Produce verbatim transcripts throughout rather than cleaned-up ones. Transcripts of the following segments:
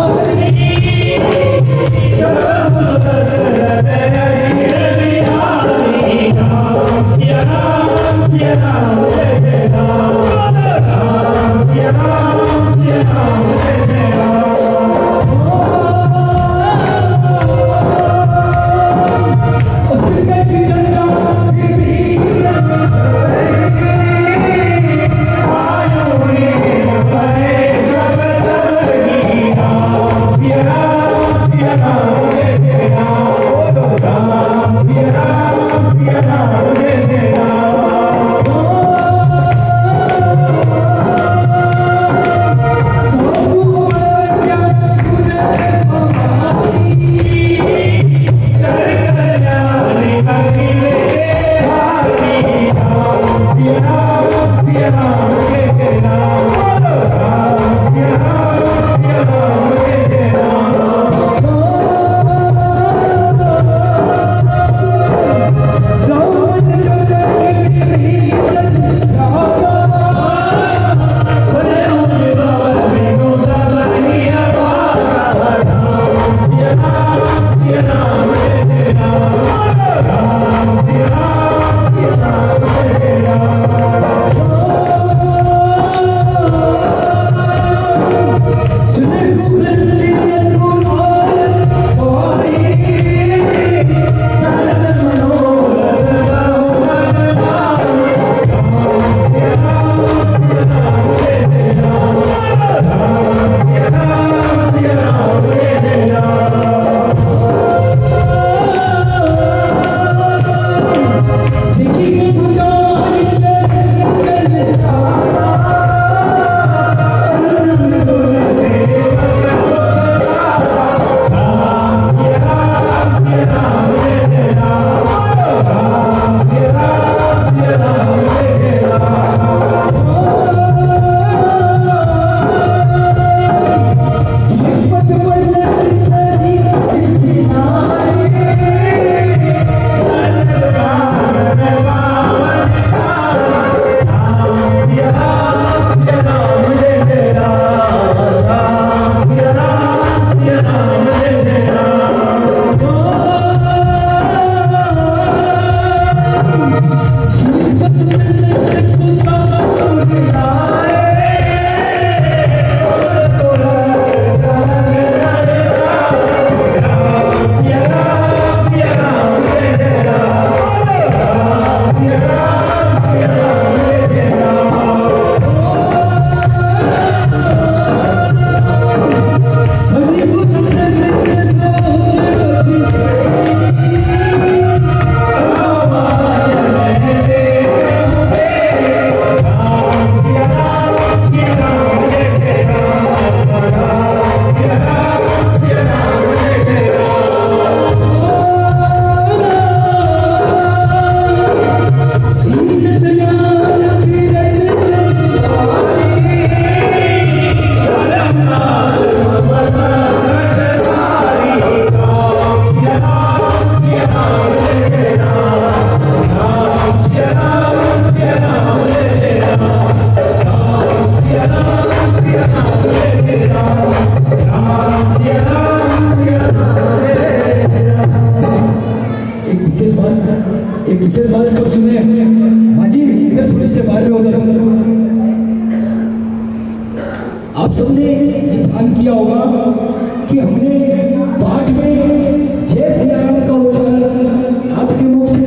आप सबने ये ध्यान किया होगा कि हमने पाठ में जय सिया राम का उच्चारण आपके मुख से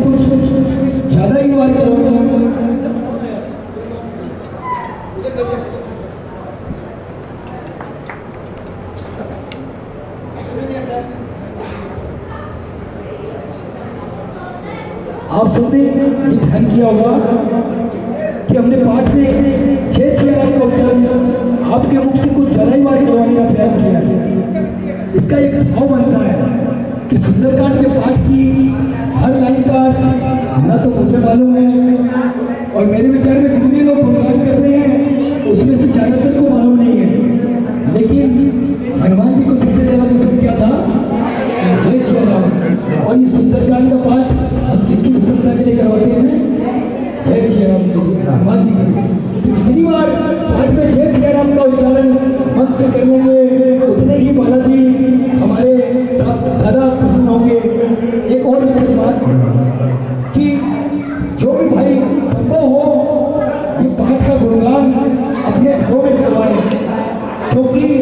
कुछ ज्यादा ही बार करा। आप सबने ये ध्यान किया होगा कि हमने पाठ में जय सिया राम का उच्चारण आपके मुख से कुछ ज्यादा ही बार करवाने का प्रयास किया है। इसका एक भाव बनता है कि सुंदरकांड के पाठ की हर लाइन का ना तो मुझे मालूम है और मेरे विचार में जितने लोग गुणगान कर रहे हैं उसमें से ज्यादातर को मालूम नहीं है, लेकिन हनुमान जी को सबसे ज्यादा पसंद क्या था? जय श्री राम। और ये सुंदरकांड का पाठ हम किसकी प्रसन्नता के लिए करवाते हैं? जय श्री राम हनुमान जी के। तो जितनी बार पाठ में जय श्री राम का उच्चारण मन से कर लेंगे उतने ही क्योंकि